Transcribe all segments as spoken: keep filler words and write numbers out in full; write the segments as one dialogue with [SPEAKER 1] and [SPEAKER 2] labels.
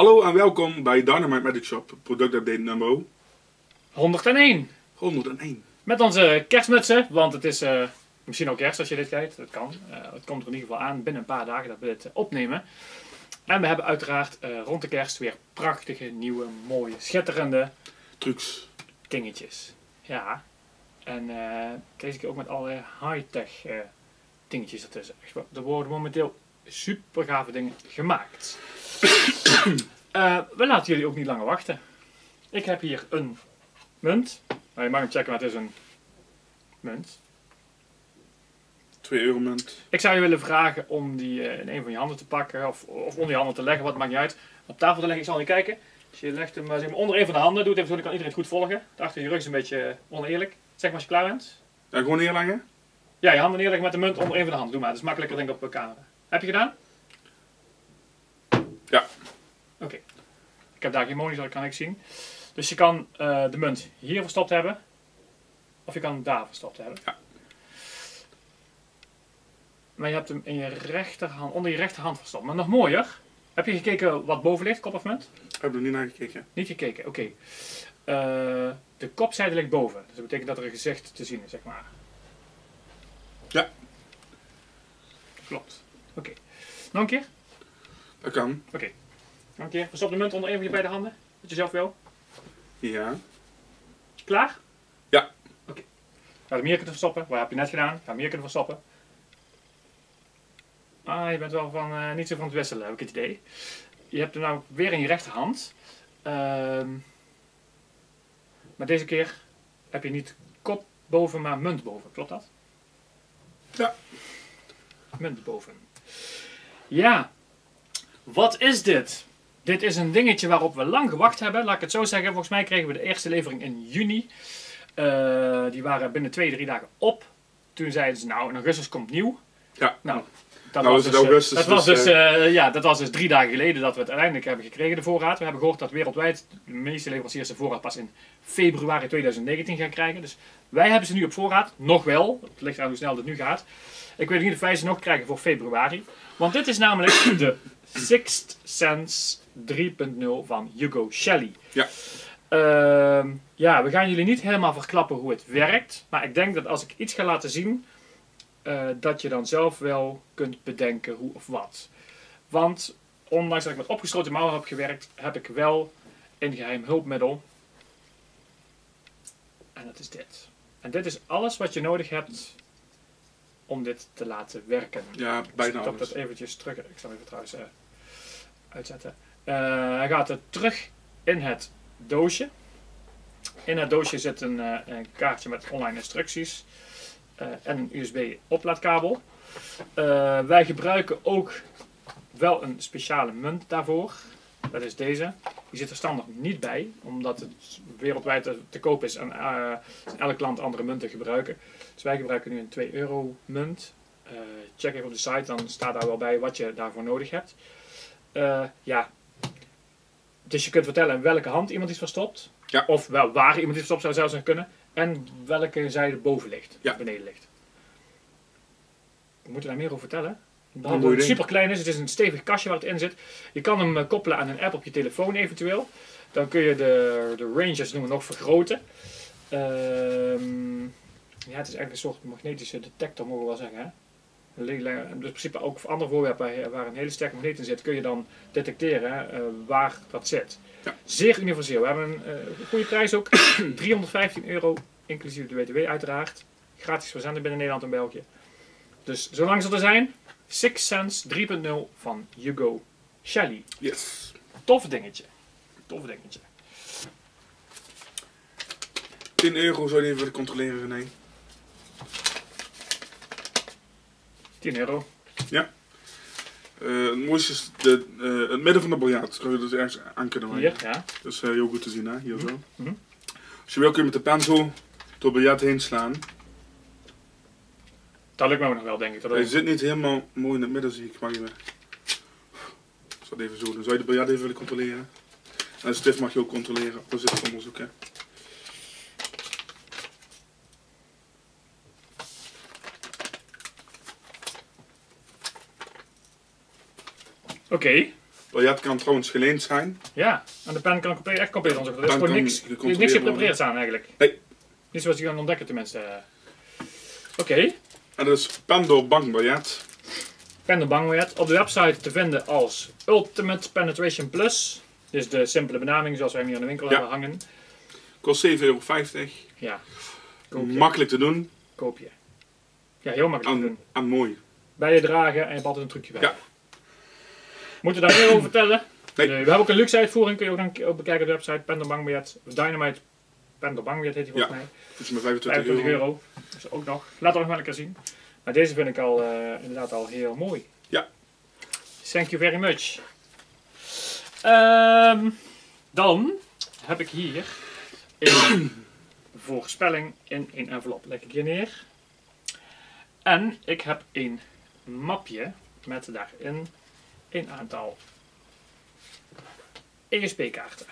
[SPEAKER 1] Hallo en welkom bij Dynamite Magic Shop, productupdate nummer
[SPEAKER 2] honderdéén.
[SPEAKER 1] honderdéén.
[SPEAKER 2] Met onze kerstmutsen, want het is uh, misschien ook kerst als je dit kijkt, dat kan. Uh, het komt er in ieder geval aan binnen een paar dagen dat we dit uh, opnemen. En we hebben uiteraard uh, rond de kerst weer prachtige, nieuwe, mooie, schitterende
[SPEAKER 1] trucs,
[SPEAKER 2] dingetjes. Ja, en uh, deze keer ook met allerlei high-tech uh, dingetjes ertussen. Er worden momenteel super gave dingen gemaakt. uh, we laten jullie ook niet langer wachten. Ik heb hier een munt. Nou, je mag hem checken, maar het is een munt.
[SPEAKER 1] twee euro munt.
[SPEAKER 2] Ik zou je willen vragen om die uh, in een van je handen te pakken of, of onder je handen te leggen, wat maakt niet uit. Op tafel te leggen, ik zal niet kijken. Dus je legt hem uh, zeg maar, onder een van de handen, doe het even zo, dan kan iedereen het goed volgen. Achter je rug is een beetje uh, oneerlijk. Zeg maar als je klaar bent.
[SPEAKER 1] Ja, gewoon neerleggen?
[SPEAKER 2] Ja, je handen neerleggen met de munt onder een van de handen. Doe maar, dat is makkelijker denk ik op de camera. Heb je gedaan?
[SPEAKER 1] Ja.
[SPEAKER 2] Oké. Okay. Ik heb daar geen monitor, dat kan ik zien. Dus je kan uh, de munt hier verstopt hebben. Of je kan hem daar verstopt hebben.
[SPEAKER 1] Ja.
[SPEAKER 2] Maar je hebt hem in je rechterhand, onder je rechterhand verstopt. Maar nog mooier. Heb je gekeken wat boven ligt, kop of munt?
[SPEAKER 1] Ik heb er niet naar gekeken.
[SPEAKER 2] Niet gekeken, oké. Okay. Uh, de kopzijde ligt boven. Dus dat betekent dat er een gezicht te zien is, zeg maar.
[SPEAKER 1] Ja.
[SPEAKER 2] Klopt. Oké. Okay. Nog een keer?
[SPEAKER 1] Dat kan.
[SPEAKER 2] Oké. Okay. Nog een keer. Verstop de munt onder een van je beide handen. Wat je zelf wil.
[SPEAKER 1] Ja.
[SPEAKER 2] Klaar?
[SPEAKER 1] Ja.
[SPEAKER 2] Oké. Okay. Ga hem hier kunnen verstoppen. Wat heb je net gedaan? Ga hem hier kunnen verstoppen. Ah, je bent wel van, uh, niet zo van het wisselen, heb ik het idee. Je hebt hem nou weer in je rechterhand. Uh, maar deze keer heb je niet kop boven, maar munt boven. Klopt dat?
[SPEAKER 1] Ja.
[SPEAKER 2] Munt boven. Ja. Wat is dit? Dit is een dingetje waarop we lang gewacht hebben. Laat ik het zo zeggen. Volgens mij kregen we de eerste levering in juni. Uh, die waren binnen twee, drie dagen op. Toen zeiden ze, nou in augustus komt nieuw.
[SPEAKER 1] Ja.
[SPEAKER 2] Nou, dat,
[SPEAKER 1] nou,
[SPEAKER 2] was,
[SPEAKER 1] het
[SPEAKER 2] dus,
[SPEAKER 1] augustus,
[SPEAKER 2] dat, was
[SPEAKER 1] dus,
[SPEAKER 2] dus, uh, ja, dat was dus drie dagen geleden dat we het uiteindelijk hebben gekregen, de voorraad. We hebben gehoord dat wereldwijd de meeste leveranciers de voorraad pas in februari twintig negentien gaan krijgen. Dus wij hebben ze nu op voorraad. Nog wel. Het ligt aan hoe snel het nu gaat. Ik weet niet of wij ze nog krijgen voor februari. Want dit is namelijk de Sixth Sense drie punt nul van Hugo Shelly.
[SPEAKER 1] Ja.
[SPEAKER 2] Uh, ja, we gaan jullie niet helemaal verklappen hoe het werkt. Maar ik denk dat als ik iets ga laten zien, uh, dat je dan zelf wel kunt bedenken hoe of wat. Want ondanks dat ik met opgesloten mouwen heb gewerkt, heb ik wel een geheim hulpmiddel. En dat is dit. En dit is alles wat je nodig hebt om dit te laten werken.
[SPEAKER 1] Ja, bijna
[SPEAKER 2] Ik
[SPEAKER 1] alles.
[SPEAKER 2] dat eventjes terug. Ik zal even trouwens uh, uitzetten. Uh, hij gaat er terug in het doosje. In het doosje zit een, uh, een kaartje met online instructies. Uh, en een U S B oplaadkabel. Uh, wij gebruiken ook wel een speciale munt daarvoor. Dat is deze. Die zit er standaard niet bij, omdat het wereldwijd te, te koop is en uh, elk land andere munten gebruiken. Dus wij gebruiken nu een twee euro munt. Uh, check even op de site, dan staat daar wel bij wat je daarvoor nodig hebt. Uh, ja. Dus je kunt vertellen in welke hand iemand iets verstopt.
[SPEAKER 1] Ja.
[SPEAKER 2] Of wel waar iemand iets verstopt zou zelfs nog kunnen. En welke zijde boven ligt,
[SPEAKER 1] ja.
[SPEAKER 2] beneden ligt. We moeten daar meer over vertellen.
[SPEAKER 1] Dat
[SPEAKER 2] het super klein is, het is een stevig kastje waar het in zit. Je kan hem uh, koppelen aan een app op je telefoon eventueel. Dan kun je de, de ranges noemen nog vergroten. Uh, ja, het is eigenlijk een soort magnetische detector, mogen we wel zeggen. Hè? Dus in principe ook voor andere voorwerpen waar een hele sterke magneet in zit, kun je dan detecteren uh, waar dat zit.
[SPEAKER 1] Ja.
[SPEAKER 2] Zeer universeel. We hebben een uh, goede prijs ook. driehonderdvijftien euro, inclusief de B T W uiteraard. Gratis verzenden binnen Nederland en België. Dus zolang ze er zijn, Sixth Sense drie punt nul van Hugo Shelly.
[SPEAKER 1] Yes.
[SPEAKER 2] Tof dingetje. Tof dingetje.
[SPEAKER 1] tien euro zou je even willen controleren, René.
[SPEAKER 2] tien euro.
[SPEAKER 1] Ja. Uh, het mooiste is de, uh, het midden van de biljaard. Zou je dus ergens aan kunnen maken.
[SPEAKER 2] Hier, ja.
[SPEAKER 1] Dat is uh, heel goed te zien, hè? Hier zo.
[SPEAKER 2] Mm-hmm.
[SPEAKER 1] Als je wil kun je met de pen zo door het biljart heen slaan.
[SPEAKER 2] Dat lukt me ook nog wel, denk ik. Dat
[SPEAKER 1] Hij zit niet helemaal mooi in het midden, zie ik. Maar even. Ik zal het even zo doen. Zou je de biljart even willen controleren? En de stift mag je ook controleren. Dat zit het onderzoek, hè.
[SPEAKER 2] Oké. Okay.
[SPEAKER 1] Biljet kan trouwens geleend zijn.
[SPEAKER 2] Ja, en de pen kan compleet, echt compleet onderzocht worden. Er is
[SPEAKER 1] Pen
[SPEAKER 2] gewoon
[SPEAKER 1] kan
[SPEAKER 2] niks,
[SPEAKER 1] gecontroleerd
[SPEAKER 2] niks
[SPEAKER 1] worden.
[SPEAKER 2] geprepareerd aan eigenlijk.
[SPEAKER 1] Nee.
[SPEAKER 2] Niet zoals je kan ontdekken tenminste. Oké,
[SPEAKER 1] En dat is pen door bankbiljet.
[SPEAKER 2] pen de bankbiljet. Op de website te vinden als Ultimate Penetration Plus. Dit is de simpele benaming zoals wij hem hier in de winkel
[SPEAKER 1] Ja.
[SPEAKER 2] hebben hangen.
[SPEAKER 1] Kost zeven euro vijftig.
[SPEAKER 2] Ja, koop je.
[SPEAKER 1] Makkelijk te doen.
[SPEAKER 2] Koop je. Ja, heel makkelijk te
[SPEAKER 1] En,
[SPEAKER 2] doen.
[SPEAKER 1] en mooi.
[SPEAKER 2] Bij je dragen en je hebt altijd een trucje bij.
[SPEAKER 1] Ja.
[SPEAKER 2] Moeten we daar meer over vertellen?
[SPEAKER 1] Nee.
[SPEAKER 2] we hebben ook een luxe uitvoering, kun je ook dan ook bekijken op de website. Pen de bankbiljet. Of Dynamite Pen de bankbiljet heet die volgens mij.
[SPEAKER 1] Dus met vijfentwintig euro.
[SPEAKER 2] vijfentwintig euro. Dus ook nog. Laat het nog maar lekker zien. Maar deze vind ik al uh, inderdaad al heel mooi.
[SPEAKER 1] Ja.
[SPEAKER 2] Thank you very much. Um, dan heb ik hier een voorspelling in een envelop. Leg ik hier neer. En ik heb een mapje met daarin een aantal E S P-kaarten.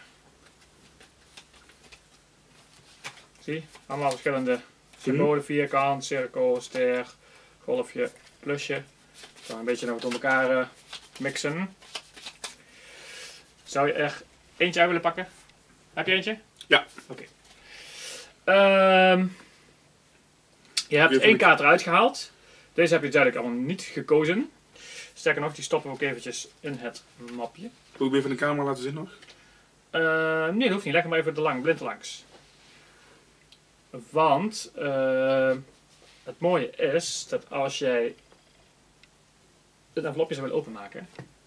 [SPEAKER 2] Zie, allemaal verschillende symbolen, vierkant, cirkel, ster, golfje, plusje. Zo een beetje nog door elkaar uh, mixen. Zou je er eentje uit willen pakken? Heb je eentje?
[SPEAKER 1] Ja.
[SPEAKER 2] Oké. Okay. Um, je hebt één kaart eruit gehaald. Deze heb je duidelijk allemaal niet gekozen. Sterker nog, die stoppen we ook eventjes in het mapje.
[SPEAKER 1] Wil ik even in de camera laten zien nog?
[SPEAKER 2] Uh, nee, dat hoeft niet. Leg hem maar even de lang, blind langs. Want uh, het mooie is dat als jij het envelopje zou willen openmaken,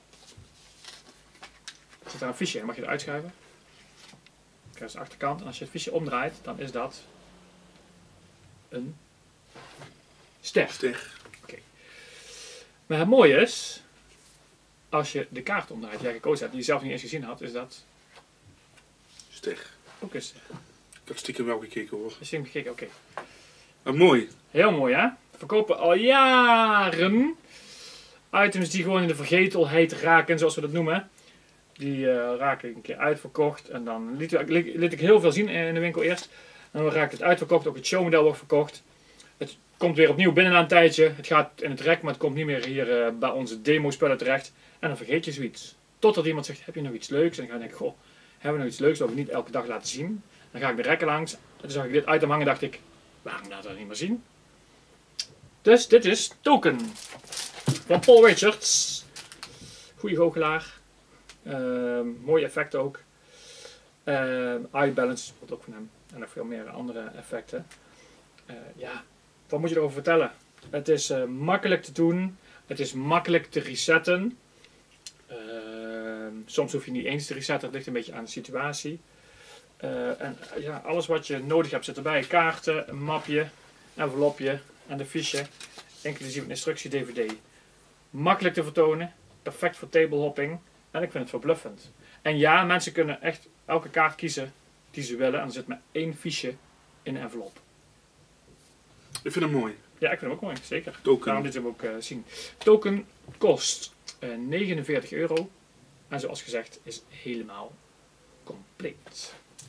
[SPEAKER 2] zit daar een fiche in, mag je eruit schuiven. Kijk, dat is de achterkant. En als je het fiche omdraait, dan is dat een ster.
[SPEAKER 1] Ster.
[SPEAKER 2] Okay. Maar het mooie is, als je de kaart omdraait die jij gekozen hebt, die je zelf niet eens gezien had, is dat
[SPEAKER 1] Ster.
[SPEAKER 2] ook een ster.
[SPEAKER 1] Ik had stiekem wel gekeken hoor.
[SPEAKER 2] Dus je hebt gekeken, oké.
[SPEAKER 1] Okay. Mooi.
[SPEAKER 2] Heel mooi hè? We verkopen al jaren items die gewoon in de vergetelheid raken, zoals we dat noemen. Die uh, raken een keer uitverkocht en dan liet, liet, liet ik heel veel zien in de winkel eerst. En dan raakt het uitverkocht, ook het showmodel wordt verkocht. Het komt weer opnieuw binnen na een tijdje. Het gaat in het rek, maar het komt niet meer hier uh, bij onze demo-spellen terecht. En dan vergeet je zoiets. Totdat iemand zegt, heb je nog iets leuks? En dan ga ik denken, goh, hebben we nog iets leuks wat we niet elke dag laten zien? Dan ga ik de rekken langs. En toen zag ik dit item hangen en dacht ik, waarom laten we dat niet meer zien? Dus dit is Token. Van Paul Richards. Goeie goochelaar. Uh, mooi effect ook. Uh, Eye Balance wordt ook van hem. En nog veel meer andere effecten. Uh, ja, wat moet je erover vertellen? Het is uh, makkelijk te doen. Het is makkelijk te resetten. Uh, soms hoef je niet eens te resetten. Het ligt een beetje aan de situatie. Uh, en uh, ja, alles wat je nodig hebt zit erbij. Kaarten, een mapje, envelopje en de fiche. Inclusief een instructie-D V D. Makkelijk te vertonen. Perfect voor tablehopping. En ik vind het verbluffend. En ja, mensen kunnen echt elke kaart kiezen die ze willen. En er zit maar één fiche in een envelop.
[SPEAKER 1] Ik vind hem mooi.
[SPEAKER 2] Ja, ik vind hem ook mooi. Zeker.
[SPEAKER 1] Token.
[SPEAKER 2] Daarom dit hem ook uh, zien. Token kost uh, negenenveertig euro. En zoals gezegd is helemaal compleet.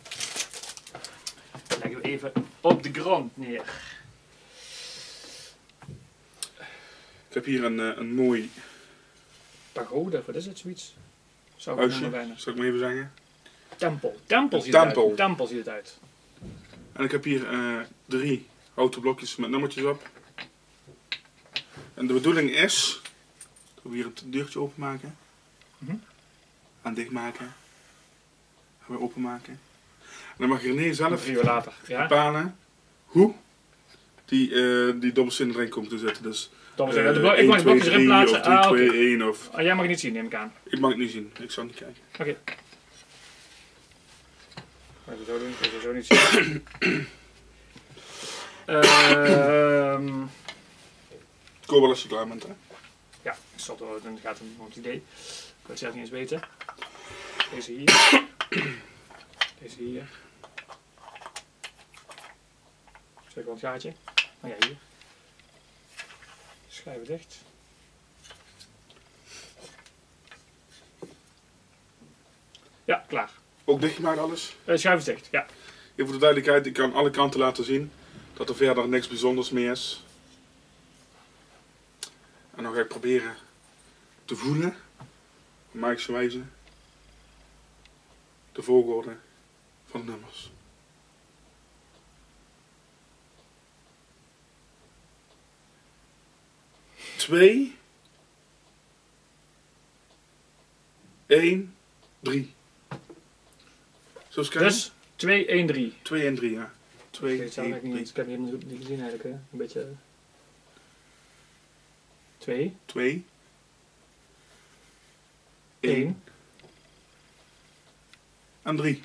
[SPEAKER 2] Dat leggen we even op de grond neer.
[SPEAKER 1] Ik heb hier een, uh, een mooi
[SPEAKER 2] Pagode, wat is het zoiets? Zou ik
[SPEAKER 1] huisje,
[SPEAKER 2] bijna.
[SPEAKER 1] zal ik maar even zeggen.
[SPEAKER 2] Tempel. Tempel ziet
[SPEAKER 1] Tempel.
[SPEAKER 2] het uit. Tempel ziet het uit.
[SPEAKER 1] En ik heb hier uh, drie houten blokjes met nummertjes op. En de bedoeling is dat we hier het deurtje openmaken.
[SPEAKER 2] Mm-hmm.
[SPEAKER 1] En dichtmaken. En weer openmaken. En dan mag René zelf
[SPEAKER 2] Drie uur later. Ja?
[SPEAKER 1] bepalen hoe die, uh, die dobbelstenen erin komt te zetten. Dus
[SPEAKER 2] Dan
[SPEAKER 1] uh,
[SPEAKER 2] zeggen, de blo ik mag de blokjes erin plaatsen.
[SPEAKER 1] Of drie,
[SPEAKER 2] Ah,
[SPEAKER 1] twee,
[SPEAKER 2] okay.
[SPEAKER 1] één of...
[SPEAKER 2] Oh, jij mag het niet zien, neem ik aan.
[SPEAKER 1] Ik mag het niet zien. Ik zal niet kijken.
[SPEAKER 2] Oké. Okay. Even zo doen, even zo niet zien. Ehm uh,
[SPEAKER 1] Kom wel als je klaar bent, hè?
[SPEAKER 2] Ja, ik zal het dan gaat het om het idee. Ik wil het zelf niet eens weten. Deze hier. Deze hier. Zeg wel het gaatje. Oh ja, hier. Schrijven dicht. Ja, klaar.
[SPEAKER 1] Ook dichtgemaakt alles?
[SPEAKER 2] Uh, schuif is dicht, ja.
[SPEAKER 1] Even voor de duidelijkheid, ik kan alle kanten laten zien dat er verder niks bijzonders meer is. En dan ga ik proberen te voelen magische wijze de volgorde van de nummers. Twee, één, drie. Zo eens kijken.
[SPEAKER 2] Dus twee, één, drie.
[SPEAKER 1] twee en drie, ja. twee,
[SPEAKER 2] Ik heb het
[SPEAKER 1] één,
[SPEAKER 2] niet, ik heb het niet, niet gezien eigenlijk. Hè. Een beetje. twee,
[SPEAKER 1] twee,
[SPEAKER 2] één.
[SPEAKER 1] één en drie.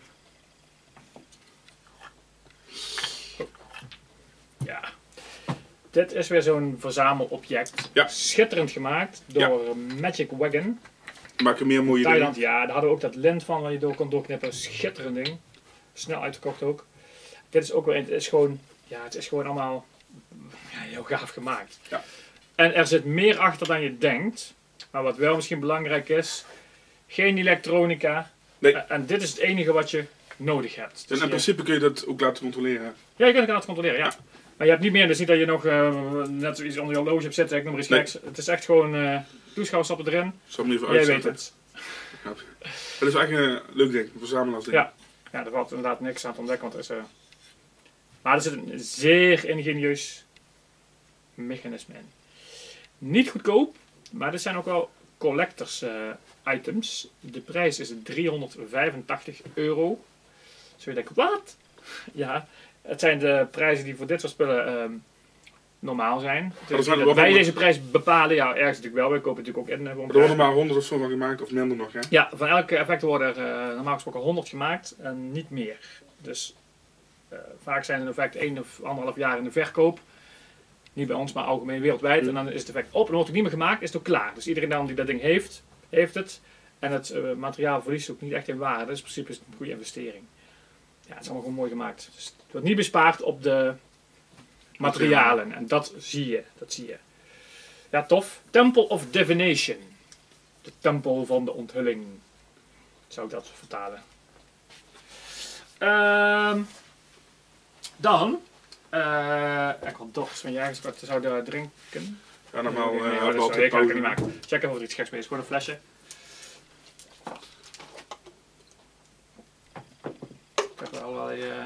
[SPEAKER 2] Ja. Dit is weer zo'n verzamelobject.
[SPEAKER 1] Ja.
[SPEAKER 2] Schitterend gemaakt door Magic Wagon.
[SPEAKER 1] Maak er meer mooie
[SPEAKER 2] Thailand,
[SPEAKER 1] dingen.
[SPEAKER 2] ja, daar hadden we ook dat lint van waar je door kon doorknippen. Schitterend ding. Snel uitgekocht ook. Dit is ook weer, het is gewoon, ja, het is gewoon allemaal ja, heel gaaf gemaakt.
[SPEAKER 1] Ja.
[SPEAKER 2] En er zit meer achter dan je denkt. Maar wat wel misschien belangrijk is, geen elektronica.
[SPEAKER 1] Nee.
[SPEAKER 2] En, en dit is het enige wat je nodig hebt. Dus
[SPEAKER 1] En in
[SPEAKER 2] je-
[SPEAKER 1] principe kun je dat ook laten controleren.
[SPEAKER 2] Ja, je kunt het controleren, ja. Maar je hebt niet meer, dus niet dat je nog uh, net zoiets onder je horloge hebt zitten, ik noem maar iets
[SPEAKER 1] Nee.
[SPEAKER 2] geks. Het is echt gewoon uh, toeschouwerstappen erin.
[SPEAKER 1] Zal hem even
[SPEAKER 2] Jij weet
[SPEAKER 1] uitzetten.
[SPEAKER 2] het.
[SPEAKER 1] Dat is eigenlijk een leuk ding, een verzamelaarsding.
[SPEAKER 2] Ja. Ja, er valt inderdaad niks aan te ontdekken, want er is... Uh... Maar er zit een zeer ingenieus mechanisme in. Niet goedkoop, maar dit zijn ook wel collectors uh, items. De prijs is driehonderdvijfentachtig euro. Zul je denken, wat? Ja, het zijn de prijzen die voor dit soort spullen um, normaal zijn.
[SPEAKER 1] dat
[SPEAKER 2] Dus
[SPEAKER 1] zijn er
[SPEAKER 2] dat
[SPEAKER 1] wel
[SPEAKER 2] wij
[SPEAKER 1] nog-
[SPEAKER 2] deze prijs bepalen, ja, ergens natuurlijk wel. Wij kopen natuurlijk ook in. Uh,
[SPEAKER 1] Maar er worden maar honderd of zo van gemaakt, of minder nog, hè?
[SPEAKER 2] Ja, van elke effect worden er uh, normaal gesproken honderd gemaakt en niet meer. Dus uh, vaak zijn een effect één of anderhalf jaar in de verkoop. Niet bij ons, maar algemeen wereldwijd.
[SPEAKER 1] Mm.
[SPEAKER 2] En dan is het effect op en dan wordt het niet meer gemaakt, is het ook klaar. Dus iedereen dan die dat ding heeft, heeft het. En het uh, materiaal verliest ook niet echt in waarde. Dus in principe is het een goede investering. Ja, het is allemaal gewoon mooi gemaakt. Dus het wordt niet bespaard op de materialen. En dat zie je. Dat zie je. Ja, tof. Temple of Divination. De tempel van de onthulling. Zou ik dat vertalen. Ehm dan. Uh, ik had dorst, want jij ergens wat zou drinken.
[SPEAKER 1] Ja, normaal
[SPEAKER 2] Nee,
[SPEAKER 1] uh,
[SPEAKER 2] nee,
[SPEAKER 1] hebben we
[SPEAKER 2] dat is-
[SPEAKER 1] altijd
[SPEAKER 2] ik kan het
[SPEAKER 1] pauze.
[SPEAKER 2] niet maken. Check even of er iets geks mee is. Gewoon een flesje. Ik heb er allerlei... Uh...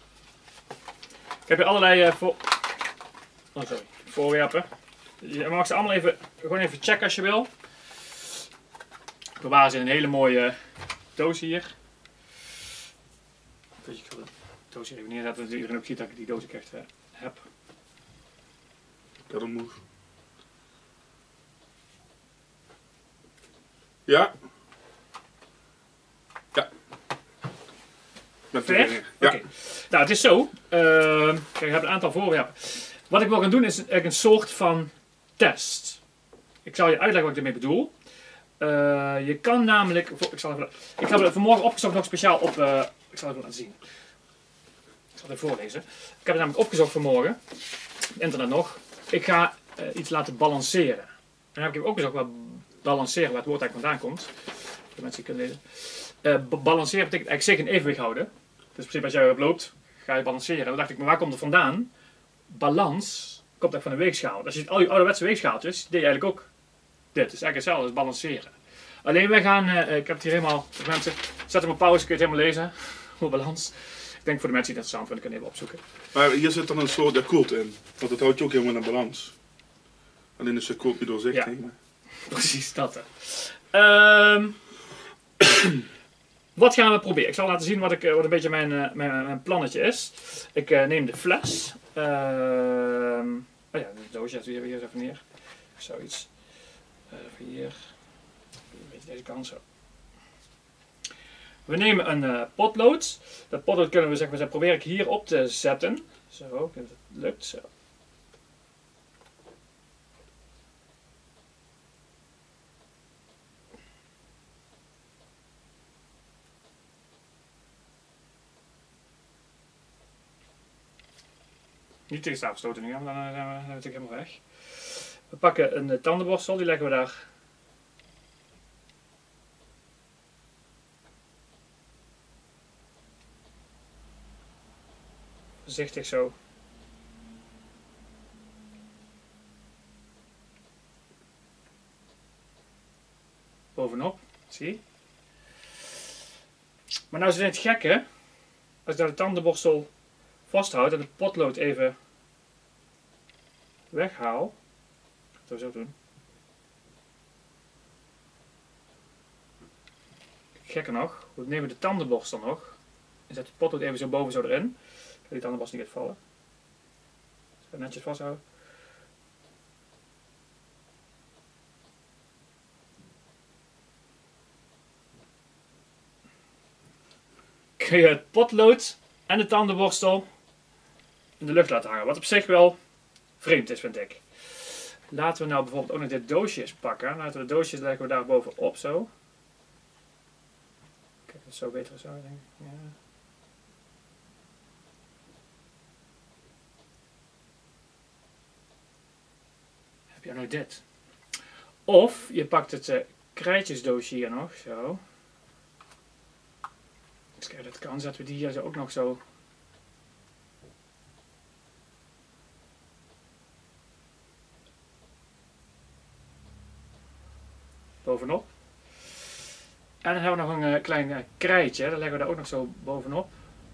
[SPEAKER 2] Ik heb hier allerlei... Uh, voor... oh, sorry. Voorwerpen. Je mag ze allemaal even, gewoon even checken als je wil. Ik bewaar ze in een hele mooie doos hier. Ik ga de doos hier even neerzetten, zodat iedereen ook ziet dat ik die doos ook echt uh, heb.
[SPEAKER 1] Ja, dat moet. Ja. Ja. Met de
[SPEAKER 2] Ver?
[SPEAKER 1] dingen. Ja.
[SPEAKER 2] Oké. Nou, het is zo. Uh, kijk, ik heb een aantal voorwerpen. Wat ik wil gaan doen is eigenlijk een soort van test. Ik zal je uitleggen wat ik ermee bedoel. Uh, je kan namelijk... Ik, zal even, ik heb het vanmorgen opgezocht nog speciaal op... Uh, ik zal het even laten zien. Ik zal het even voorlezen. Ik heb het namelijk opgezocht vanmorgen. Op internet nog. Ik ga uh, iets laten balanceren. En dan heb ik even opgezocht wat balanceren, waar het woord eigenlijk vandaan komt. De mensen die kunnen lezen. Uh, balanceren betekent eigenlijk zich in evenwicht houden. Dus in principe als jij loopt, ga je balanceren. Dan dacht ik, maar waar komt het vandaan? Balans komt echt van een weegschaal. Als je ziet al je ouderwetse weegschaaltjes, deed je eigenlijk ook dit. Het is eigenlijk hetzelfde als balanceren. Alleen wij gaan, uh, ik heb het hier helemaal, voor mensen, zet hem op pauze, kun je het helemaal lezen. Hoe balans. Ik denk voor de mensen die het interessant vinden, kunnen even opzoeken.
[SPEAKER 1] Maar hier zit dan een soort ja, koelt in. Want dat houdt je ook helemaal in balans. Alleen is het koelt niet doorzichtig.
[SPEAKER 2] Ja.
[SPEAKER 1] Maar...
[SPEAKER 2] Precies dat. Hè. Ehm, wat gaan we proberen? Ik zal laten zien wat, ik, wat een beetje mijn, uh, mijn, mijn plannetje is. Ik uh, neem de fles. Ehm, oh ja, de doosje zetten we hier weer even neer. Zoiets. Uh, even hier. Een beetje deze kant zo. We nemen een uh, potlood. Dat potlood kunnen we zeg maar, probeer ik hier op te zetten. Zo, dat lukt zo. Niet tegen stapel stoten nu, want dan zijn we, zijn we natuurlijk helemaal weg. We pakken een uh, tandenborstel, die leggen we daar. Voorzichtig zo. Bovenop. Zie? Maar nou is het gekke. Als ik nou de tandenborstel vasthoud en de potlood even weghaal. Ik ga het zo doen. Gekker nog. We nemen de tandenborstel nog. En zet de potlood even zo boven zo erin. Ik ga die tandenborstel niet uitvallen. Zo netjes vasthouden. Kun je het potlood en de tandenborstel in de lucht laten hangen. Wat op zich wel vreemd is, vind ik. Laten we nou bijvoorbeeld ook nog dit doosje eens pakken. Laten we de doosjes leggen we daar bovenop zo. Kijk, dat is zo beter zo, denk ik. Ja. Heb je nog dit? Of je pakt het uh, krijtjesdoosje hier nog, zo. Dus kijk, dat kan, zetten we die hier zo ook nog zo. Bovenop. En dan hebben we nog een uh, klein uh, krijtje, dat leggen we daar ook nog zo bovenop.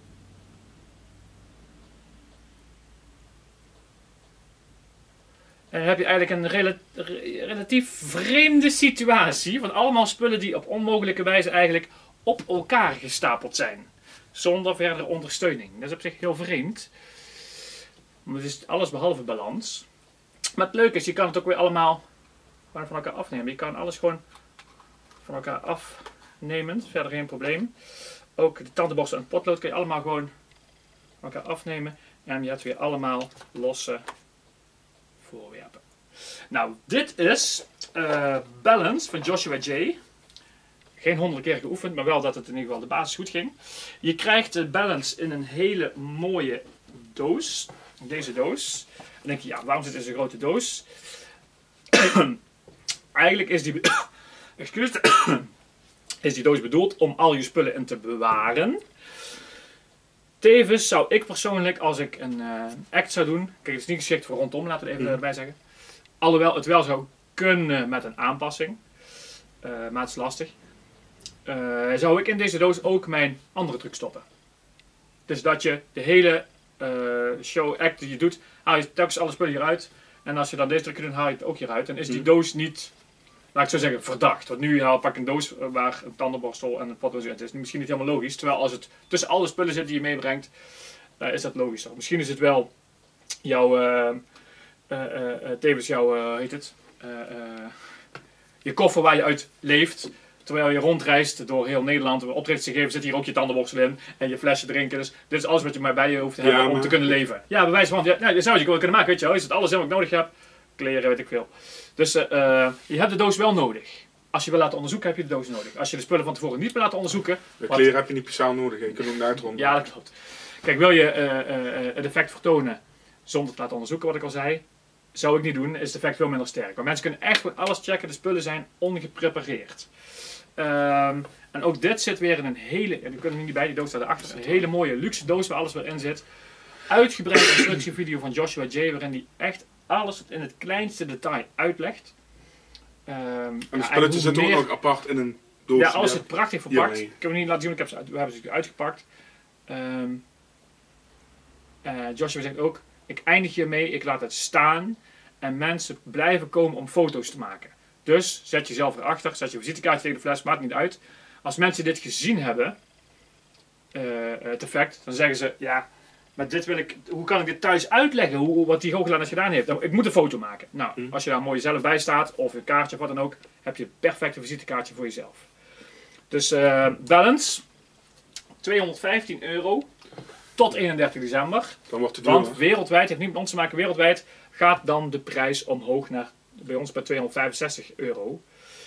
[SPEAKER 2] En dan heb je eigenlijk een rela relatief vreemde situatie van allemaal spullen die op onmogelijke wijze eigenlijk op elkaar gestapeld zijn. Zonder verdere ondersteuning. Dat is op zich heel vreemd. Maar het is alles behalve balans. Maar het leuke is, je kan het ook weer allemaal van elkaar afnemen. Je kan alles gewoon van elkaar afnemen. Verder geen probleem. Ook de tandenborstel en het potlood kun je allemaal gewoon van elkaar afnemen. En je hebt weer allemaal losse voorwerpen. Nou, dit is uh, Balance van Joshua J. Geen honderd keer geoefend, maar wel dat het in ieder geval de basis goed ging. Je krijgt de Balance in een hele mooie doos. Deze doos. Dan denk je, ja, waarom zit het in zo'n grote doos? Eigenlijk is die, excuus, is die doos bedoeld om al je spullen in te bewaren. Tevens zou ik persoonlijk, als ik een uh, act zou doen... Kijk, het is niet geschikt voor rondom, laten we het even erbij zeggen. Alhoewel het wel zou kunnen met een aanpassing. Uh, maar het is lastig. Uh, zou ik in deze doos ook mijn andere truc stoppen. Dus dat je de hele uh, show act die je doet, haal je telkens alle spullen hieruit. En als je dan deze truc doet, haal je het ook hieruit. En is die doos niet, laat ik zo zeggen, verdacht. Want nu haal, pak ik een doos waar een tandenborstel en een potlood in. Het is misschien niet helemaal logisch. Terwijl als het tussen alle spullen zit die je meebrengt, uh, is dat logisch. Misschien is het wel jouw, uh, uh, uh, uh, tevens jouw, uh, heet het, uh, uh, je koffer waar je uit leeft. Terwijl je rondreist door heel Nederland, om optredens te geven, zit hier ook je tandenborstel in en je flesje drinken. Dus dit is alles wat je maar bij je hoeft te hebben ja, om te kunnen leven. Ja, bij wijze van, ja, ja, je zou je wel kunnen maken, weet je wel. Is het alles in wat ik nodig heb? Kleren, weet ik veel. Dus uh, je hebt de doos wel nodig. Als je wil laten onderzoeken, heb je de doos nodig. Als je de spullen van tevoren niet wil laten onderzoeken...
[SPEAKER 1] De kleren wat... heb je niet speciaal nodig, je kunt ook uitronden.
[SPEAKER 2] Ja, dat klopt. Kijk, wil je uh, uh, het effect vertonen zonder te laten onderzoeken, wat ik al zei, zou ik niet doen, is het effect veel minder sterk. Want mensen kunnen echt gewoon alles checken, de spullen zijn ongeprepareerd. Um, en ook dit zit weer in een hele, ja, die kunnen er niet bij, die doos staat erachter, een hele mooie luxe doos waar alles weer in zit. Uitgebreide instructievideo van Joshua J, waarin hij echt alles in het kleinste detail uitlegt. Um,
[SPEAKER 1] en de spulletjes zitten meer... ook apart in een doos.
[SPEAKER 2] Ja, alles zit prachtig verpakt. Ik heb het niet laten zien, ik heb ze uit, we hebben ze uitgepakt. Um, uh, Joshua zegt ook, ik eindig hiermee, ik laat het staan en mensen blijven komen om foto's te maken. Dus zet jezelf erachter, zet je visitekaartje tegen de fles, maakt niet uit. Als mensen dit gezien hebben, uh, het effect, dan zeggen ze, ja, maar dit wil ik, hoe kan ik dit thuis uitleggen, hoe, wat die hoogleraar gedaan heeft? Nou, ik moet een foto maken. Nou, mm. als je daar mooi zelf bij staat, of een kaartje of wat dan ook, heb je een perfecte visitekaartje voor jezelf. Dus uh, Balance, tweehonderdvijftien euro, tot eenendertig december.
[SPEAKER 1] Dan wordt het duur,
[SPEAKER 2] want wereldwijd, heeft niet met ons te maken, wereldwijd gaat dan de prijs omhoog naar... Bij ons bij tweehonderdvijfenzestig euro.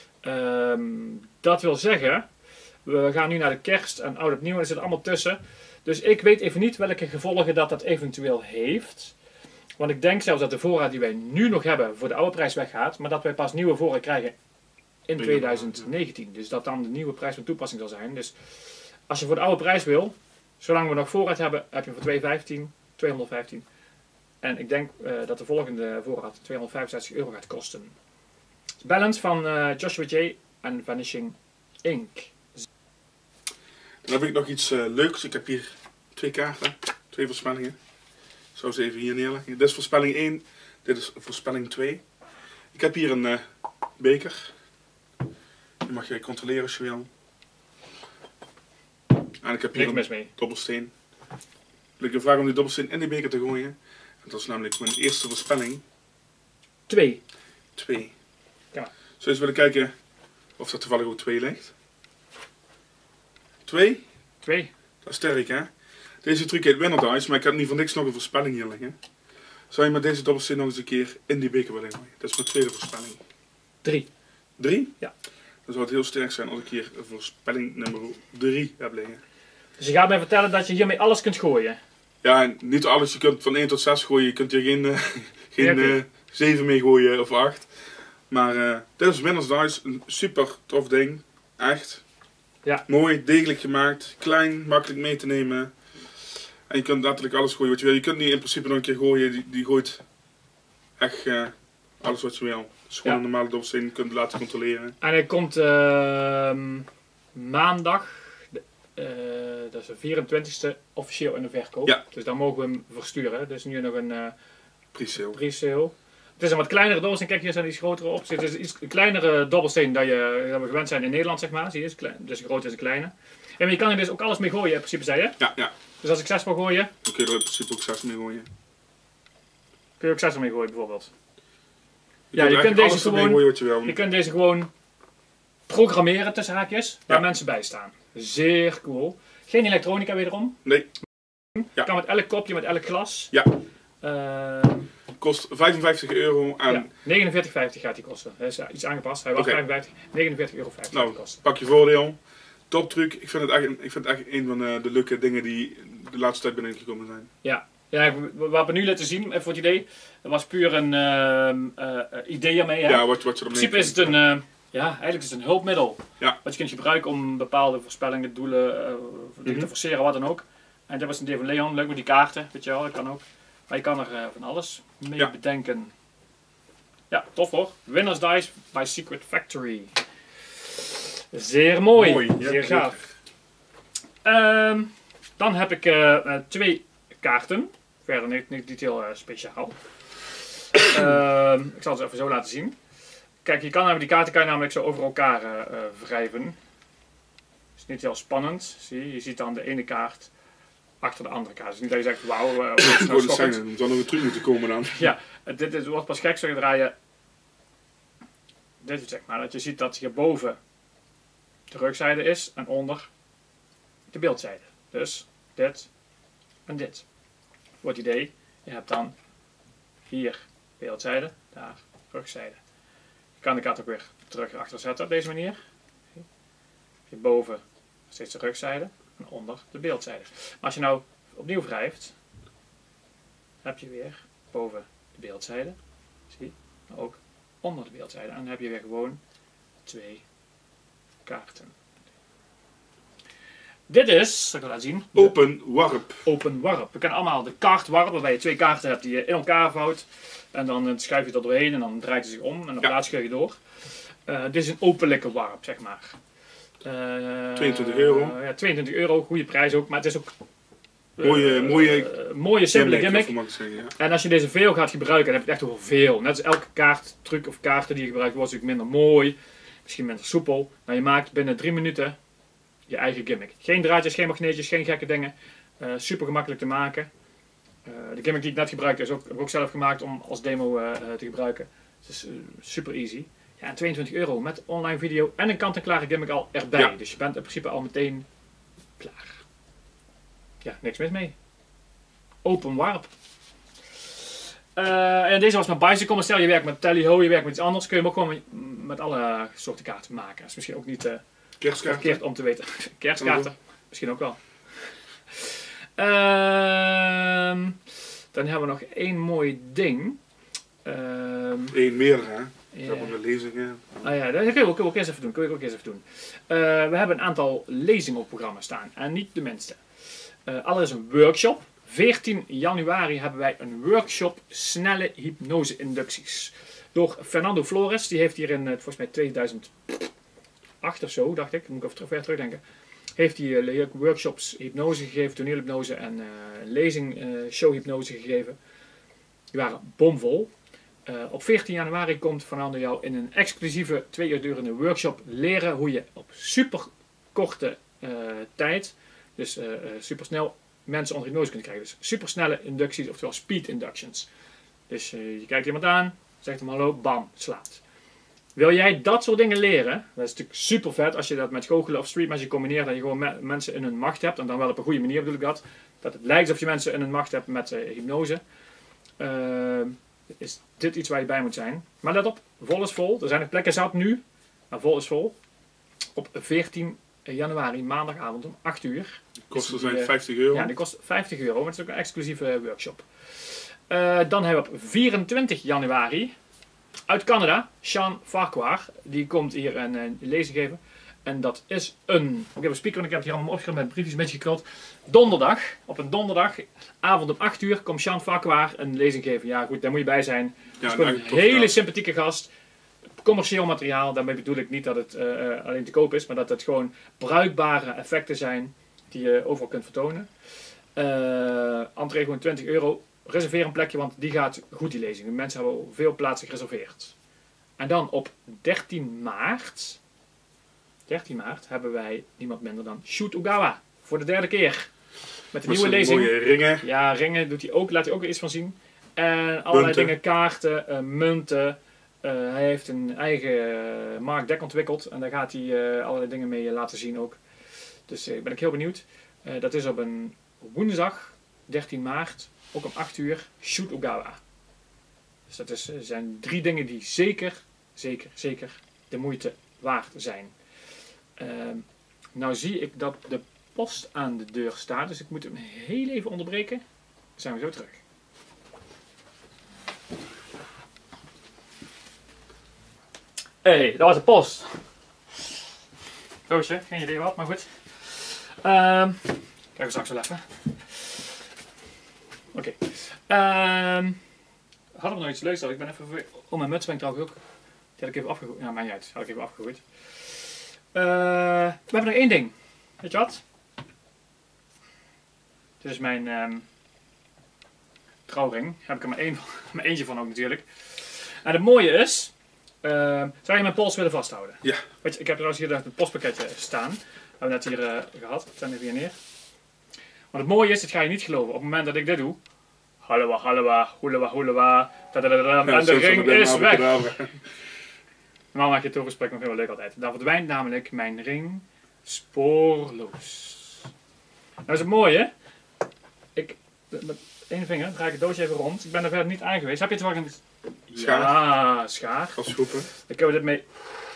[SPEAKER 2] Um, dat wil zeggen, we gaan nu naar de kerst en oud opnieuw en er zit allemaal tussen. Dus ik weet even niet welke gevolgen dat dat eventueel heeft. Want ik denk zelfs dat de voorraad die wij nu nog hebben voor de oude prijs weggaat. Maar dat wij pas nieuwe voorraad krijgen in twintig negentien. Dus dat dan de nieuwe prijs van toepassing zal zijn. Dus als je voor de oude prijs wil, zolang we nog voorraad hebben, heb je voor tweehonderdvijftien, tweehonderdvijftien. En ik denk uh, dat de volgende voorraad tweehonderdvijfenzestig euro gaat kosten. Balance van uh, Joshua J en Vanishing Ink.
[SPEAKER 1] Dan heb ik nog iets uh, leuks. Ik heb hier twee kaarten, twee voorspellingen. Ik zou ze even hier neerleggen. Dit is voorspelling één, dit is voorspelling twee. Ik heb hier een uh, beker. Die mag je controleren als je wil. En ik heb hier
[SPEAKER 2] Niks
[SPEAKER 1] een
[SPEAKER 2] mee.
[SPEAKER 1] dobbelsteen. Wil ik je vragen om die dobbelsteen in die beker te gooien. En dat is namelijk mijn eerste voorspelling.
[SPEAKER 2] Twee.
[SPEAKER 1] Twee.
[SPEAKER 2] Ja.
[SPEAKER 1] Zou je eens willen kijken of er toevallig ook twee ligt? Twee?
[SPEAKER 2] Twee.
[SPEAKER 1] Dat is sterk, hè? Deze truc heet Winner Dice, maar ik heb niet voor niks nog een voorspelling hier liggen. Zou je met deze dobbelsteen nog eens een keer in die beker willen gooien? Dat is mijn tweede voorspelling.
[SPEAKER 2] Drie.
[SPEAKER 1] Drie?
[SPEAKER 2] Ja.
[SPEAKER 1] Dan zou het heel sterk zijn als ik hier een voorspelling nummer drie heb liggen.
[SPEAKER 2] Dus je gaat mij vertellen dat je hiermee alles kunt gooien?
[SPEAKER 1] Ja, en niet alles. Je kunt van één tot zes gooien. Je kunt hier geen, uh, geen
[SPEAKER 2] Ja, okay.
[SPEAKER 1] uh, zeven mee gooien of acht. Maar uh, dit is Winner's Dice. Een super tof ding. Echt.
[SPEAKER 2] Ja.
[SPEAKER 1] Mooi, degelijk gemaakt. Klein, makkelijk mee te nemen. En je kunt letterlijk alles gooien wat je wil. Je kunt niet in principe nog een keer gooien. Die, die gooit echt uh, alles wat je wil. Het is gewoon
[SPEAKER 2] Ja.
[SPEAKER 1] een normale dobbelsteen. Je kunt het laten controleren.
[SPEAKER 2] En hij komt uh, maandag, uh, dat is de vierentwintigste, officieel in de verkoop.
[SPEAKER 1] Ja.
[SPEAKER 2] Dus dan mogen we hem versturen. Er is nu nog een uh,
[SPEAKER 1] Pre-sale.
[SPEAKER 2] pre-sale. Het is een wat kleinere dobbelsteen. Kijk, hier zijn iets grotere op. Het is een iets kleinere dobbelsteen dan, je, dan we gewend zijn in Nederland, zeg maar. Zie je, is klein, dus een grote is een kleine. En maar je kan er dus ook alles mee gooien, in principe, zei je.
[SPEAKER 1] Ja, ja.
[SPEAKER 2] Dus als ik zes wil gooien,
[SPEAKER 1] Dan kun je er in principe ook zes mee gooien.
[SPEAKER 2] kun je ook zes ermee gooien, bijvoorbeeld.
[SPEAKER 1] Je
[SPEAKER 2] Ja,
[SPEAKER 1] kunt
[SPEAKER 2] je
[SPEAKER 1] er
[SPEAKER 2] kunt
[SPEAKER 1] echt
[SPEAKER 2] deze
[SPEAKER 1] alles ermee
[SPEAKER 2] gewoon-
[SPEAKER 1] gooien wat je wil.
[SPEAKER 2] Je kunt deze gewoon programmeren tussen haakjes, waar
[SPEAKER 1] Ja.
[SPEAKER 2] mensen bij staan. Zeer cool. Geen elektronica wederom.
[SPEAKER 1] Nee. Ja.
[SPEAKER 2] Je kan met elk kopje, met elk glas.
[SPEAKER 1] Ja.
[SPEAKER 2] Uh,
[SPEAKER 1] Kost vijfenvijftig euro en
[SPEAKER 2] ja. negenenveertig vijftig gaat die kosten. Dat is iets aangepast. Hij was
[SPEAKER 1] Oké.
[SPEAKER 2] vijfenvijftig, negenenveertig euro vijftig
[SPEAKER 1] nou,
[SPEAKER 2] gaat die kosten.
[SPEAKER 1] pak je voordeel. Top truc. Ik vind het echt, ik vind het echt een van de, de leuke dingen die de laatste tijd binnengekomen zijn.
[SPEAKER 2] Ja, ja wat we nu laten zien, even voor het idee, dat was puur een uh, uh, idee ermee. Hè?
[SPEAKER 1] Ja, wat, wat je
[SPEAKER 2] In
[SPEAKER 1] ermee
[SPEAKER 2] principe is het een, uh, ja, eigenlijk is het een hulpmiddel.
[SPEAKER 1] Ja.
[SPEAKER 2] Wat je kunt gebruiken om bepaalde voorspellingen, doelen, uh, dingen
[SPEAKER 1] Mhm.
[SPEAKER 2] te forceren, wat dan ook. En dat was een idee van Leon, leuk met die kaarten, weet je wel, dat kan ook. Maar je kan er uh, van alles mee
[SPEAKER 1] Ja.
[SPEAKER 2] bedenken. Ja, tof hoor. Winner's Dice by Secret Factory. Zeer mooi,
[SPEAKER 1] Mooi, ja,
[SPEAKER 2] zeer
[SPEAKER 1] zeker.
[SPEAKER 2] gaaf. Ehm, dan heb ik uh, uh, twee kaarten. Verder niet, niet, niet heel uh, speciaal. Ehm, ik zal het even zo laten zien. Kijk, je kan namelijk die kaarten kan je namelijk zo over elkaar uh, uh, wrijven. Is niet heel spannend. Zie je, je ziet dan de ene kaart achter de andere kaart. Dus niet dat je zegt, wauw, uh, wat is
[SPEAKER 1] Ik
[SPEAKER 2] nou
[SPEAKER 1] wou het
[SPEAKER 2] schokkend.
[SPEAKER 1] zeggen, er zal nog een truc moeten komen dan.
[SPEAKER 2] Ja, dit, dit wordt pas gek zodra je dit doet, zeg maar. Dat je ziet dat hierboven de rugzijde is en onder de beeldzijde. Dus dit en dit. Voor het idee, je hebt dan hier beeldzijde, daar rugzijde. Je kan de kaart ook weer terug achter zetten op deze manier. Hierboven steeds de rugzijde en onder de beeldzijde. Maar als je nou opnieuw wrijft, heb je weer boven de beeldzijde, zie, maar ook onder de beeldzijde. En dan heb je weer gewoon twee kaarten. Dit is, zal ik het laten zien, de
[SPEAKER 1] Open warp.
[SPEAKER 2] open warp. We kennen allemaal de kaartwarp, waarbij je twee kaarten hebt die je in elkaar vouwt. En dan schuif je dat doorheen en dan draait hij zich om en dan
[SPEAKER 1] Ja.
[SPEAKER 2] plaats je door. Uh, dit is een openlijke warp, zeg maar. Uh,
[SPEAKER 1] tweeëntwintig euro.
[SPEAKER 2] ja, tweeëntwintig euro, goede prijs ook, maar het is ook uh,
[SPEAKER 1] Mooie, mooie
[SPEAKER 2] uh, mooie simpele
[SPEAKER 1] gimmick,
[SPEAKER 2] gimmick.
[SPEAKER 1] of mag ik zeggen, ja.
[SPEAKER 2] En als je deze veel gaat gebruiken, dan heb je het echt over veel. Net als elke kaarttruc of kaarten die je gebruikt, wordt natuurlijk minder mooi, misschien minder soepel. Maar je maakt binnen drie minuten je eigen gimmick. Geen draadjes, geen magneetjes, geen gekke dingen. Uh, super gemakkelijk te maken. Uh, de gimmick die ik net gebruikte is ook, heb ik ook zelf gemaakt om als demo uh, te gebruiken. Het is uh, super easy. Ja, en tweeëntwintig euro met online video en een kant-en-klare gimmick al erbij.
[SPEAKER 1] Ja.
[SPEAKER 2] Dus je bent in principe al meteen klaar. Ja, niks mis mee. Open warp. Uh, en deze was met Bicycle. Maar stel je werkt met Tally-Ho, je werkt met iets anders. Kun je hem ook gewoon met, met alle soorten kaarten maken. Dat is misschien ook niet uh,
[SPEAKER 1] Kerstkaarten.
[SPEAKER 2] verkeerd om te weten. Kerstkaarten. Misschien ook wel. Uh, dan hebben we nog één mooi ding. Uh,
[SPEAKER 1] Eén meer, hè. We
[SPEAKER 2] ja.
[SPEAKER 1] hebben de lezingen.
[SPEAKER 2] Ah ja, dat kunnen we ook, ook eens even doen. Kun je ook eens even doen. Uh, we hebben een aantal lezingen op het programma staan. En niet de minste. Uh, allereerst een workshop. veertien januari hebben wij een workshop snelle hypnose-inducties. Door Fernando Flores. Die heeft hier in uh, volgens mij tweeduizend acht of zo, dacht ik. Moet ik even terug, weer terugdenken. Heeft hij uh, workshops hypnose gegeven, toneelhypnose en uh, lezing uh, showhypnose gegeven. Die waren bomvol. Uh, op veertien januari komt Fernando jou in een exclusieve twee uur durende workshop leren hoe je op super korte uh, tijd, dus uh, uh, super snel mensen onder hypnose kunt krijgen. Dus super snelle inducties, oftewel speed inductions. Dus uh, je kijkt iemand aan, zegt hem hallo, bam, slaat. Wil jij dat soort dingen leren? Dat is natuurlijk super vet als je dat met goochelen of street magic combineert. Dat je gewoon me mensen in hun macht hebt. En dan wel op een goede manier bedoel ik dat. Dat het lijkt alsof je mensen in hun macht hebt met uh, hypnose. Uh, is dit iets waar je bij moet zijn. Maar let op, vol is vol. Er zijn nog plekken zat nu. Maar vol is vol. Op veertien januari, maandagavond om acht uur.
[SPEAKER 1] De kosten
[SPEAKER 2] die,
[SPEAKER 1] zijn
[SPEAKER 2] uh,
[SPEAKER 1] vijftig euro.
[SPEAKER 2] Ja, die kost vijftig euro. Maar het is ook een exclusieve workshop. Uh, dan hebben we op vierentwintig januari... uit Canada, Sean Farquhar, die komt hier een, een lezing geven. En dat is een, ik heb een speaker en ik heb het hier allemaal opgeschreven met briefjes een beetje gekruld. Donderdag, op een donderdag, avond om acht uur, komt Sean Farquhar een lezing geven. Ja goed, daar moet je bij zijn. Het
[SPEAKER 1] Ja,
[SPEAKER 2] is een hele sympathieke gast. Commercieel materiaal, daarmee bedoel ik niet dat het uh, alleen te koop is, maar dat het gewoon bruikbare effecten zijn die je overal kunt vertonen. Uh, entree gewoon twintig euro. Reserveer een plekje, want die gaat goed die lezing. De mensen hebben veel plaatsen gereserveerd. En dan op dertien maart, dertien maart hebben wij niemand minder dan Shoot Ogawa. Voor de derde keer. Met de nieuwe lezing.
[SPEAKER 1] Mooie ringen.
[SPEAKER 2] Ja, ringen doet hij ook, laat hij ook iets van zien. En allerlei
[SPEAKER 1] Munten.
[SPEAKER 2] dingen, kaarten, uh, munten. Uh, hij heeft een eigen uh, marktdeck ontwikkeld. En daar gaat hij uh, allerlei dingen mee uh, laten zien ook. Dus uh, ben ik heel benieuwd. Uh, dat is op een woensdag, dertien maart. Ook om acht uur, Shoot Ogawa. Dus dat is, zijn drie dingen die zeker, zeker, zeker de moeite waard zijn. Uh, nou zie ik dat de post aan de deur staat, dus ik moet hem heel even onderbreken. Dan zijn we zo terug. Hé, hey, dat was de post. Doosje, geen idee wat, maar goed. Uh, kijk we straks wel even. Oké. Okay. Um, hadden we nog iets leuks? Ik ben even... Oh, mijn muts ben ik trouwens ook. Die had ik even afgegooid. Ja, maar niet uit. Had ik even afgegooid. Uh, we hebben nog één ding. Weet je wat? Dit is mijn um, trouwring. Daar heb ik er maar, één, maar eentje van ook natuurlijk. En het mooie is... Uh, zou je mijn pols willen vasthouden?
[SPEAKER 1] Ja.
[SPEAKER 2] Weet je, ik heb trouwens hier het postpakketje staan. Dat hebben we net hier uh, gehad. Ik zet hem even hier neer. Maar het mooie is, dit ga je niet geloven. Op het moment dat ik dit doe... Hallewa, hallewa, hoelewa, hoelewa. En de ring is weg. Normaal maak je het toongesprek nog heel leuk altijd. Dan verdwijnt namelijk mijn ring spoorloos. Nou is het mooie. Ik, met één vinger draai ik het doosje even rond. Ik ben er verder niet aan geweest. Heb je het wel een...
[SPEAKER 1] Schaar.
[SPEAKER 2] Ja, schaar.
[SPEAKER 1] Als schroepen.
[SPEAKER 2] Dan kunnen we dit mee...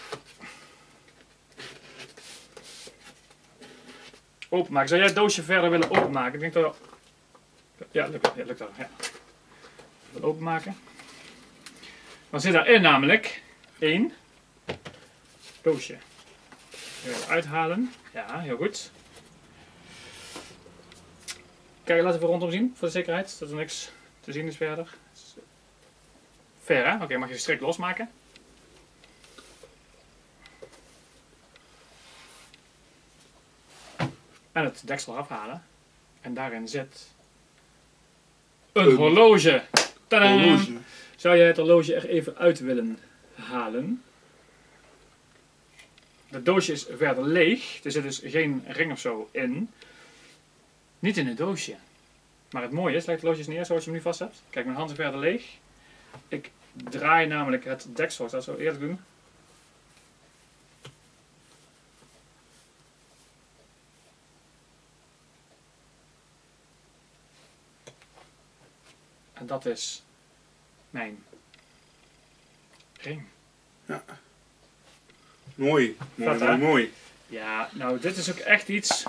[SPEAKER 2] openmaken. Zou jij het doosje verder willen openmaken? Ik denk dat... Ja, lukt, ja, lukt dat. Ja. Even openmaken. Dan zit daarin namelijk één doosje. Even uithalen. Ja, heel goed. Kijk, laten we rondom zien voor de zekerheid. Dat er niks te zien is verder. Ver hè? Oké, okay, mag je de strik losmaken. En het deksel afhalen. En daarin zit een, een horloge. horloge. Zou jij het horloge er even uit willen halen? Het doosje is verder leeg. Er zit dus geen ring of zo in. Niet in het doosje. Maar het mooie is, leg het horloge eens neer zoals je hem nu vast hebt. Kijk, mijn hand is verder leeg. Ik draai namelijk het deksel. Ik zal het zo eerlijk doen. En dat is mijn ring.
[SPEAKER 1] Ja. Mooi. Mooi,
[SPEAKER 2] Vet,
[SPEAKER 1] mooi, mooi.
[SPEAKER 2] Ja, nou dit is ook echt iets...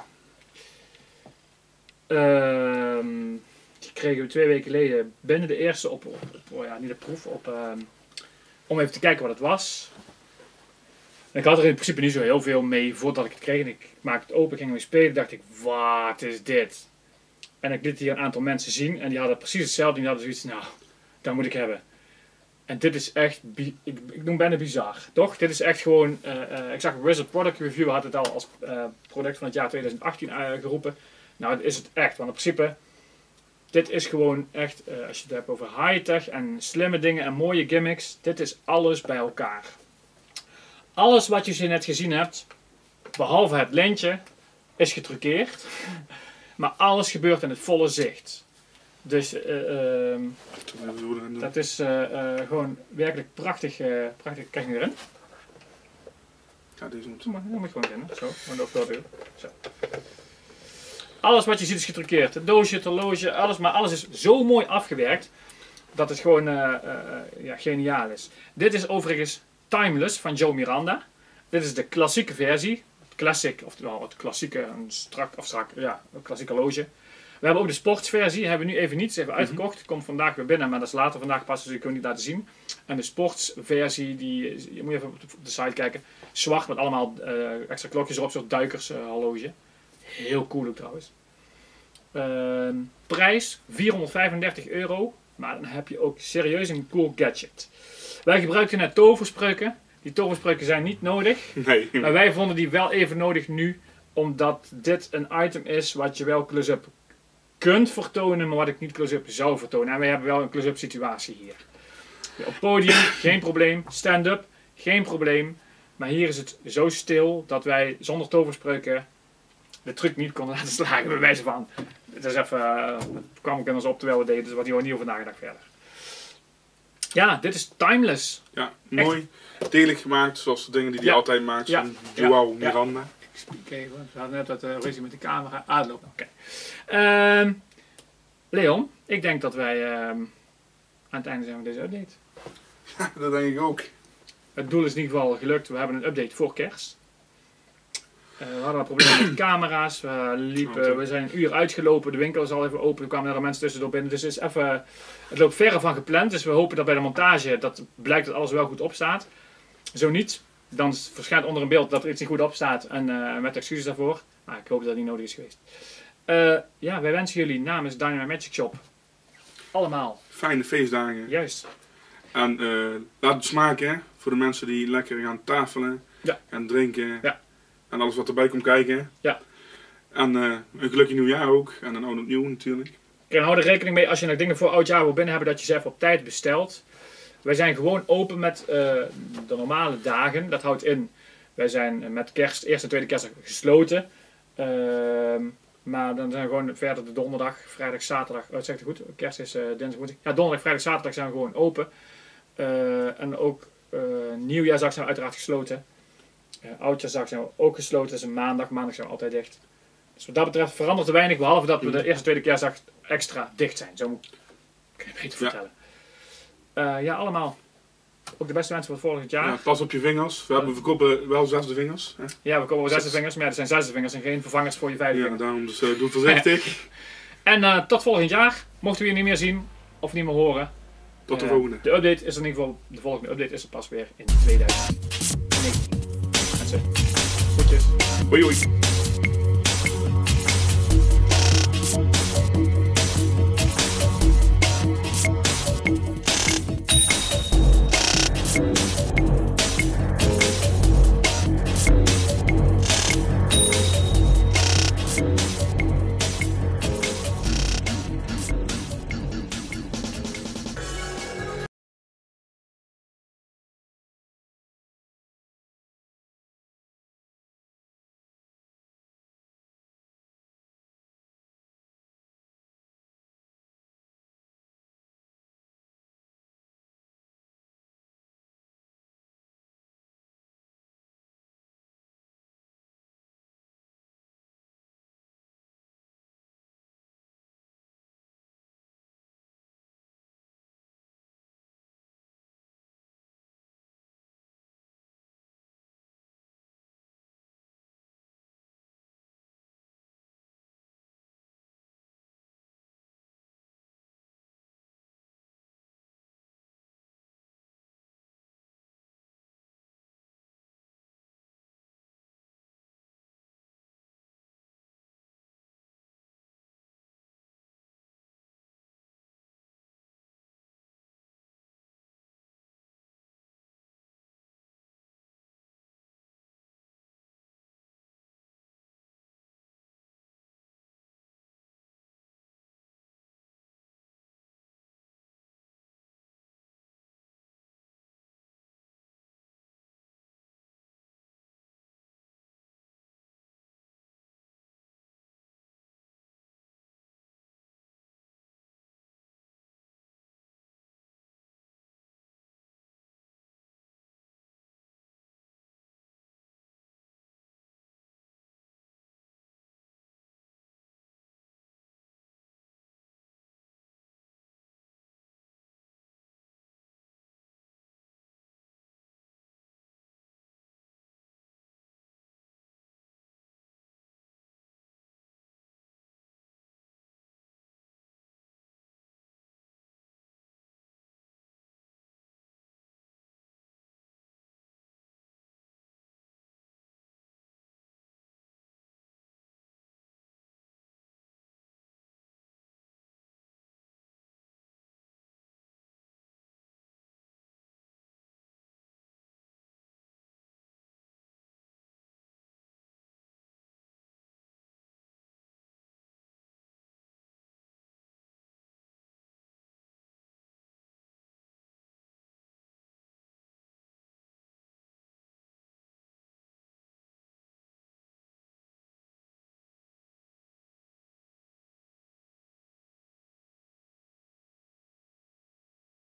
[SPEAKER 2] Uh, die kregen we twee weken geleden binnen de eerste op, op, op oh ja, niet de proef, op, uh, om even te kijken wat het was. En ik had er in principe niet zo heel veel mee voordat ik het kreeg. En ik maakte het open, ging ermee spelen, dacht ik, wat is dit? En ik liet hier een aantal mensen zien en die hadden precies hetzelfde. Die hadden zoiets, nou, dat moet ik hebben. En dit is echt, bi ik, ik noem bijna bizar, toch? Dit is echt gewoon, uh, uh, ik zag Wizard Product Review had het al als uh, product van het jaar twintig achttien uh, geroepen. Nou, dat is het echt, want in principe, dit is gewoon echt, uh, als je het hebt over high-tech en slimme dingen en mooie gimmicks, dit is alles bij elkaar. Alles wat je net gezien hebt, behalve het lintje, is getruckeerd. Maar alles gebeurt in het volle zicht. Dus uh, um, dat is uh, uh, gewoon werkelijk prachtig. Uh, prachtig. Kijk nu erin.
[SPEAKER 1] Ja, deze moet.
[SPEAKER 2] Dan moet je gewoon erin. Zo, gewoon door. Zo. Alles wat je ziet is getruckeerd. Het doosje, het horloge, alles. Maar alles is zo mooi afgewerkt. Dat het gewoon uh, uh, ja, geniaal is. Dit is overigens Timeless van Joe Miranda. Dit is de klassieke versie. Classic, oftewel het klassieke, een strak, of strak, ja, een klassiek horloge. We hebben ook de sportsversie, hebben we nu even niet, even uitgekocht. Mm-hmm. Komt vandaag weer binnen, maar dat is later vandaag pas, dus ik kan het niet laten zien. En de sportsversie, die, je moet even op de site kijken. Zwart met allemaal uh, extra klokjes erop, zo'n duikers uh, horloge. Heel cool ook trouwens. Uh, prijs vierhonderdvijfendertig euro, maar dan heb je ook serieus een cool gadget. Wij gebruikten net toverspreuken. Die toverspreuken zijn niet nodig,
[SPEAKER 1] nee.
[SPEAKER 2] Maar wij vonden die wel even nodig nu, omdat dit een item is wat je wel close-up kunt vertonen, maar wat ik niet close-up zou vertonen. En wij hebben wel een close-up situatie hier. Ja, op podium, geen probleem. Stand-up, geen probleem. Maar hier is het zo stil dat wij zonder toverspreuken de truc niet konden laten slagen, bij wijze van. Het is even, uh, kwam ik in ons op terwijl we deden, dus wat hier ook niet over nagedacht verder. Ja, dit is Timeless.
[SPEAKER 1] Ja, mooi. Delig gemaakt, zoals de dingen die hij
[SPEAKER 2] ja.
[SPEAKER 1] altijd maakt.
[SPEAKER 2] Ja.
[SPEAKER 1] Van Joao ja. Miranda.
[SPEAKER 2] Ja. Ik spiek even, we hadden net wat uh, ruzie met de camera. Ah, dat loopt nog. Oké. Okay. Uh, Leon, ik denk dat wij uh, aan het einde zijn van deze update.
[SPEAKER 1] Ja, dat denk ik ook.
[SPEAKER 2] Het doel is in ieder geval gelukt. We hebben een update voor kerst. Uh, we hadden een probleem met de camera's. We, liepen, we zijn een uur uitgelopen. De winkel is al even open. Er kwamen er mensen tussendoor binnen. Dus het, is even, het loopt verre van gepland. Dus we hopen dat bij de montage dat blijkt dat alles wel goed op staat. Zo niet, dan verschijnt onder een beeld dat er iets niet goed op staat. En uh, met excuses daarvoor. Maar ik hoop dat dat niet nodig is geweest. Uh, ja, wij wensen jullie namens Dynamite Magic Shop allemaal
[SPEAKER 1] fijne feestdagen.
[SPEAKER 2] Juist.
[SPEAKER 1] En uh, laat het smaken, hè, voor de mensen die lekker gaan tafelen
[SPEAKER 2] ja.
[SPEAKER 1] en drinken.
[SPEAKER 2] Ja.
[SPEAKER 1] En alles wat erbij komt kijken.
[SPEAKER 2] Ja.
[SPEAKER 1] En uh, een gelukkig nieuwjaar ook. En een oud en nieuw natuurlijk.
[SPEAKER 2] En hou er rekening mee als je nog dingen voor oudjaar wil binnen hebben, dat je ze even op tijd bestelt. Wij zijn gewoon open met uh, de normale dagen. Dat houdt in, wij zijn met kerst, eerste en tweede kerstdag gesloten. Uh, maar dan zijn we gewoon verder de donderdag, vrijdag, zaterdag. Oh, zeg ik het goed? Kerst is uh, dinsdag, woensdag. Ja, donderdag, vrijdag, zaterdag zijn we gewoon open. Uh, en ook uh, nieuwjaarsdag zijn we uiteraard gesloten. Uh, oudjaarsdag zijn we ook gesloten. Dat is een maandag. Maandag zijn we altijd dicht. Dus wat dat betreft verandert er weinig. Behalve dat we de eerste en tweede kerstdag extra dicht zijn. Zo moet ik het beter vertellen. Ja. Uh, ja, allemaal. Ook de beste mensen voor volgend jaar.
[SPEAKER 1] Ja, pas op je vingers. We, hebben, we kopen wel zesde vingers. Hè?
[SPEAKER 2] Ja, we kopen wel zesde vingers. Maar ja, er zijn zesde vingers en geen vervangers voor je vijfde
[SPEAKER 1] ja,
[SPEAKER 2] vinger.
[SPEAKER 1] daarom dus uh, doe voorzichtig.
[SPEAKER 2] En uh, tot volgend jaar. Mochten we je niet meer zien of niet meer horen.
[SPEAKER 1] Tot de
[SPEAKER 2] uh,
[SPEAKER 1] volgende.
[SPEAKER 2] De update is er in ieder geval. De volgende update is er pas weer in tweeduizend negentien. Mensen, goedjes.
[SPEAKER 1] Hoi hoi.